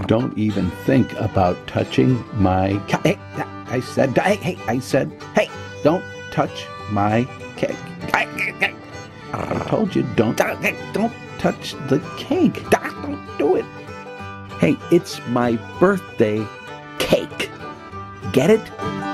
don't even think about touching my cake. Hey, I said, hey, don't touch my cake. I told you, don't touch the cake. Don't do it. Hey, it's my birthday cake. Get it?